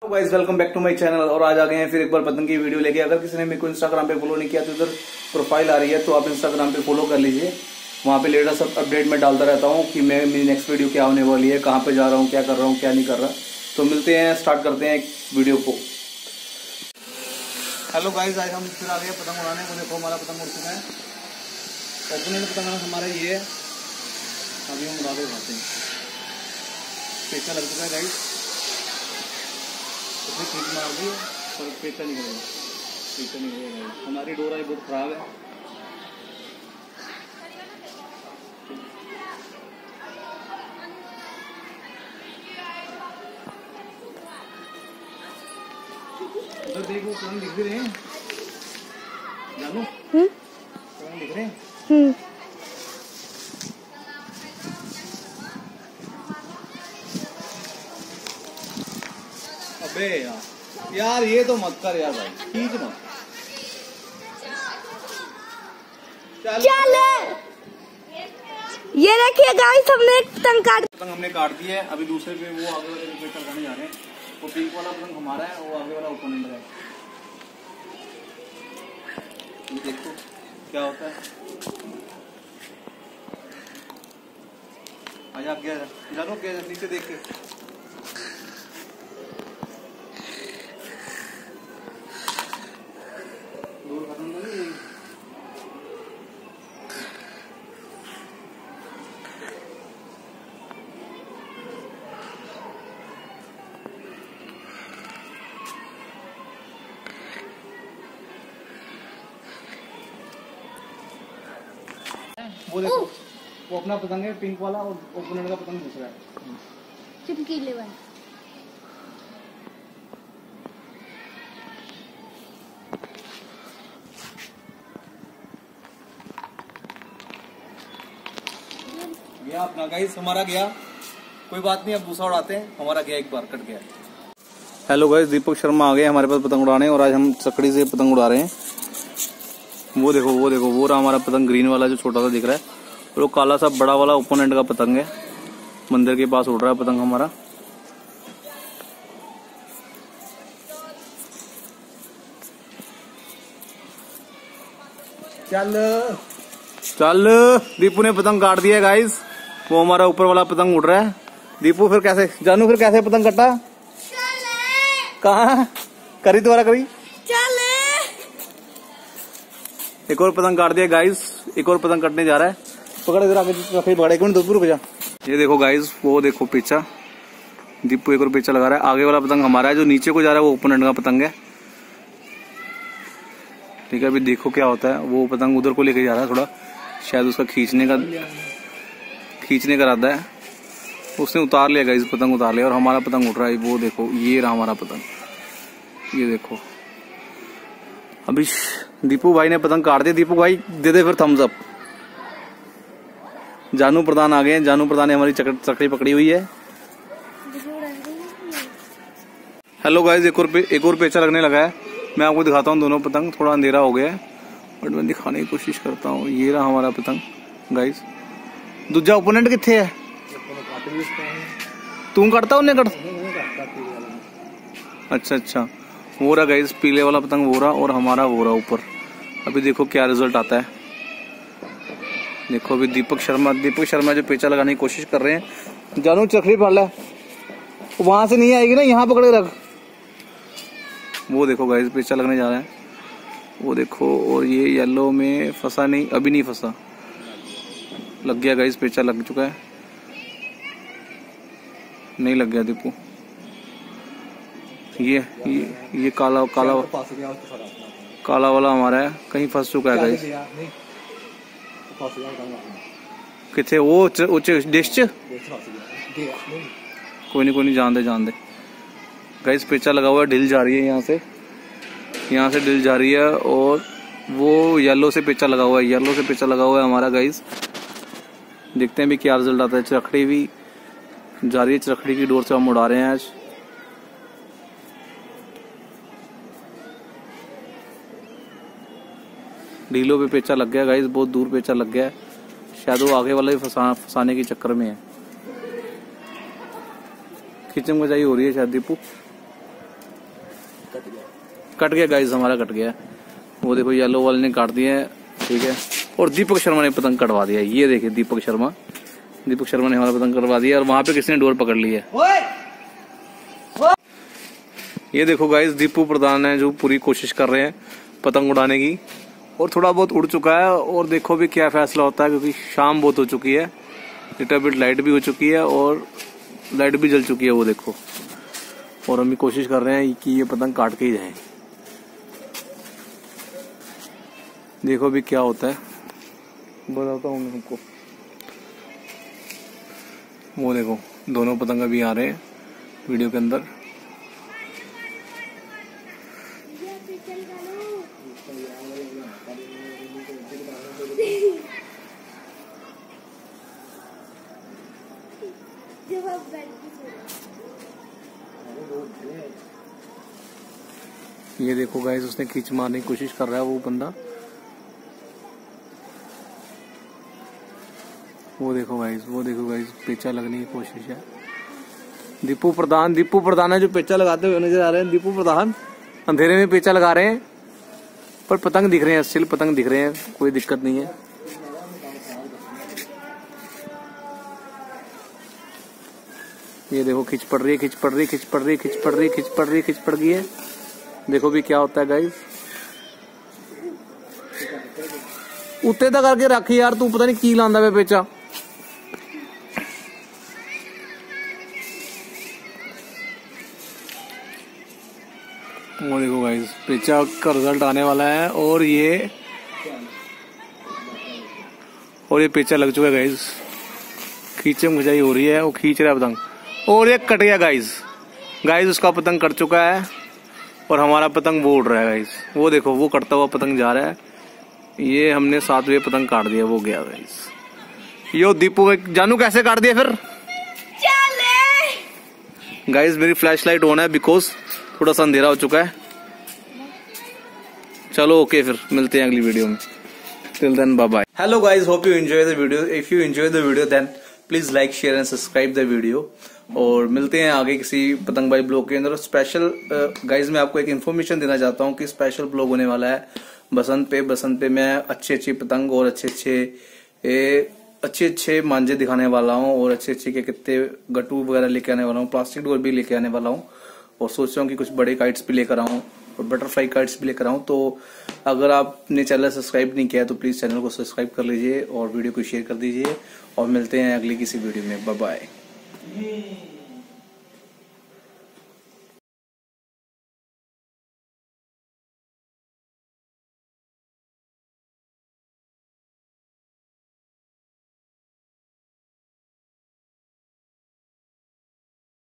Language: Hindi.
Guys welcome back to my channel. और आज आ गए हैं फिर एक बार पतंग की वीडियो लेके। अगर किसी ने मेरे को इंस्टाग्राम पे फॉलो नहीं किया तो इधर प्रोफाइल आ रही है, तो आप इंस्टाग्राम पे फॉलो कर लीजिए। वहाँ पे लेटेस्ट अपडेट मैं डालता रहता हूँ कि मैं मेरी नेक्स्ट वीडियो क्या होने वाली है, कहाँ पे जा रहा हूँ, क्या कर रहा हूँ, क्या नहीं कर रहा। तो मिलते हैं, स्टार्ट करते हैं वीडियो को। हेलो गाइस, आज हम फिर आ गए पतंग उड़ाने को। देखो हमारा पतंग उड़ चुका है। ओपनिंग पतंग हमारा ये है, अभी हम उड़ा के उड़ाते हैं। पेचा लग चुका है गाइस, उसने ठीक मार दी और पेचा निकलेगा, पेचा निकलेगा। हमारी डोरा बहुत खराब है। उधर देखो पतंग दिख रहे हैं, जानू पतंग दिख रहे हैं। अबे यार ये तो मत कर यार भाई, खींच मत। चल ये देखिए गाइस, हमने एक पतंग हमने काट दी है। अभी दूसरे पे वो आगे वाले पे करने जा रहे हैं। वो पिंक वाला पतंग हमारा है, वो आगे वाला ओपनिंग है। ये देखो क्या होता है। आजा गया जानो, गया नीचे देख के। वो देखो, वो अपना पतंग है पिंक वाला, और ओपोनेंट का पतंग दूसरा है चमकीले वाला। गया अपना गाइस, हमारा गया। कोई बात नहीं, अब दूसरा उड़ाते हैं। हमारा गया, एक बार कट गया। हेलो गाइस, दीपक शर्मा आ गए हमारे पास पतंग उड़ाने, और आज हम चकड़ी से पतंग उड़ा रहे हैं। वो देखो वो देखो, वो रहा हमारा पतंग ग्रीन वाला जो छोटा सा दिख रहा है, और वो काला सा बड़ा वाला ओपोनेंट का पतंग है। मंदिर के पास उड़ रहा है पतंग हमारा। चल चल, दीपू ने पतंग काट दिया गाइस। वो हमारा ऊपर वाला पतंग उड़ रहा है। दीपू फिर कैसे, जानू फिर कैसे पतंग कटा? कहाँ करी, दोबारा करी। एक और पतंग काट दिया गाइस, एक और पतंग कटने जा रहा है। पकड़ इधर आगे, पकड़ एक मिनट, रुक जा। ये देखो गाइस, वो देखो पीछा, दीपू एक और पीछा लगा रहा है। आगे वाला पतंग हमारा है, जो नीचे को जा रहा है वो ओपोनेंट का पतंग है। ठीक है, अभी देखो क्या होता है। वो पतंग उधर को लेके जा रहा है, थोड़ा शायद उसका खींचने का इरादा है। उसने उतार लिया गाइस, पतंग उतार लिया, और हमारा पतंग उठ रहा है। वो देखो, ये रहा हमारा पतंग, ये देखो। अभी दीपू भाई ने पतंग काट दिया। दीपू भाई दे दे फिर थम्स अप। जानू प्रधान आ गए हैं। जानू प्रधान ने हमारी चकड़ी पकड़ी हुई है। हेलो गाइस, एक और पेचा लगने लगा है। मैं आपको दिखाता हूँ दोनों पतंग। थोड़ा अंधेरा हो गया है बट मैं दिखाने की कोशिश करता हूँ। ये रहा हमारा पतंग गाइस। दूजा ओपोनेंट किथे है? तू काटता उन्हें कट? अच्छा, वो रहा गाइस पीले वाला पतंग, वो रहा, और हमारा वो रहा ऊपर। अभी देखो क्या रिजल्ट आता है। देखो अभी दीपक शर्मा जो पेचा लगाने की कोशिश कर रहे हैं। जानू चकड़ी पड़ ला, वहां से नहीं आएगी ना, यहाँ पकड़े रख। वो देखो गाइस, पेचा लगने जा रहा है। वो देखो, और ये येलो में फंसा नहीं, अभी नहीं फंसा, लग गया गाइस, पेचा लग चुका है। नहीं लग गया दीपू। ये काला वाला हमारा है, कहीं फंस चुका है गाइस। किथे वो डिश च? कोई नहीं, जान दे गाइस। पेचा लगा हुआ है, ढिल जा रही है यहाँ से ढिल जा रही है। और वो येलो से पेचा लगा हुआ है, हमारा गाइस। देखते हैं भी क्या रिजल्ट आता है। चरखड़ी भी जा रही है, चरखड़ी की डोर से हम उड़ा रहे हैं आज। ढीलों पे पेचा लग गया गाइस, बहुत दूर पेचा लग गया है। शायद वो आगे वाला ही फंसाने के चक्कर में है। खिचम खचाई हो रही है शायद दीपू। कट गया गाइस, हमारा कट गया। वो देखो येलो वाले ने काट दिया है, ठीक है। और दीपक शर्मा ने पतंग कटवा दिया, ये देखिए दीपक शर्मा ने हमारा पतंग कटवा दिया। और वहां पे किसी ने डोर पकड़ ली है। ये देखो गाइस, दीपू प्रधान है जो पूरी कोशिश कर रहे हैं पतंग उड़ाने की, और थोड़ा बहुत उड़ चुका है। और देखो भी क्या फैसला होता है, क्योंकि शाम बहुत हो चुकी है, लिटिल बिट लाइट भी हो चुकी है और लाइट भी जल चुकी है, वो देखो। और हम भी कोशिश कर रहे हैं कि ये पतंग काट के ही जाए। देखो भी क्या होता है, बताता हूँ मैं हमको। वो देखो दोनों पतंग अभी आ रहे हैं वीडियो के अंदर। ये देखो गाइस, उसने खींच मारने की कोशिश कर रहा है वो बंदा। वो देखो गाइस पेचा लगने की कोशिश है। दीपू प्रधान है जो पेचा लगाते हुए नजर आ रहे हैं। दीपू प्रधान अंधेरे में पेचा लगा रहे हैं, पर पतंग दिख रहे हैं, स्टिल पतंग दिख रहे हैं, कोई दिक्कत नहीं है। ये देखो खिंच पड़ रही है। देखो भी क्या होता है गाइस। उत्ते तक करके रखी यार, तू पता नहीं की लांदा वे पेचा। वो देखो गाइस, पेचा का रिजल्ट आने वाला है। और ये पेचा लग चुका है गाइस। खींचम खिंचाई हो रही है, वो खींच रहा है पतंग, और ये कट गया गाइस। उसका पतंग कट चुका है और हमारा पतंग वो उड़ रहा है गाइस। वो देखो वो कटता हुआ पतंग जा रहा है। ये हमने 7वें पतंग काट दिया, वो गया गाइस। यो दीपू जानू कैसे काट दिया फिर गाइस। मेरी फ्लैश लाइट ऑन है बिकॉज थोड़ा सा अंधेरा हो चुका है। चलो ओके, फिर मिलते हैं अगली वीडियो में। Till then bye bye. Hello guys, hope you enjoy the video. If you enjoy the video then please like share and subscribe the video. और मिलते हैं आगे किसी पतंगबाजी ब्लॉग के अंदर। स्पेशल गाइज मैं आपको एक इन्फॉर्मेशन देना चाहता हूँ कि स्पेशल ब्लॉग होने वाला है बसंत पे मैं अच्छे पतंग और अच्छे मांझे दिखाने वाला हूँ, और अच्छे के कितने गट्टू वगैरह लेके आने वाला हूँ, प्लास्टिक डोर भी लेके आने वाला हूँ। और सोच रहा हूँ कि कुछ बड़े काइट्स भी लेकर आऊँ और बटरफ्लाई काइट्स भी लेकर आऊँ। तो अगर आपने चैनल सब्सक्राइब नहीं किया तो प्लीज चैनल को सब्सक्राइब कर लीजिए और वीडियो को शेयर कर दीजिए। और मिलते हैं अगली किसी वीडियो में। Bye bye.